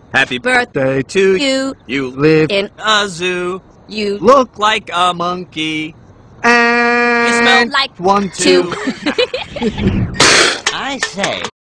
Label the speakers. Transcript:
Speaker 1: Happy birthday to you. You live in a zoo. You look like a monkey. And you smell like one, too.
Speaker 2: I say...